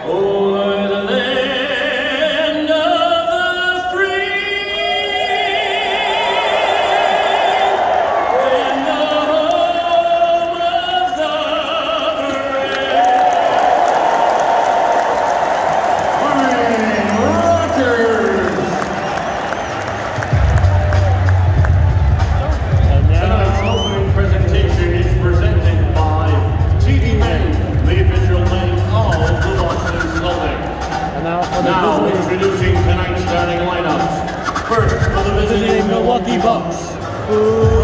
O'er the land of the free and the home of the brave. Pine Rockers. Tonight's opening presentation is presented by TD Bank, the official bank of the Boston Celtics. Now introducing tonight's starting lineups. First for the visiting Milwaukee Bucks.